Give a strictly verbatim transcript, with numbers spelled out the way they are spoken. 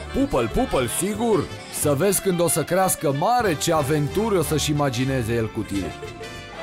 Pupă-l, pupă-l, sigur! Să vezi când o să crească mare ce aventuri o să-și imagineze el cu tine.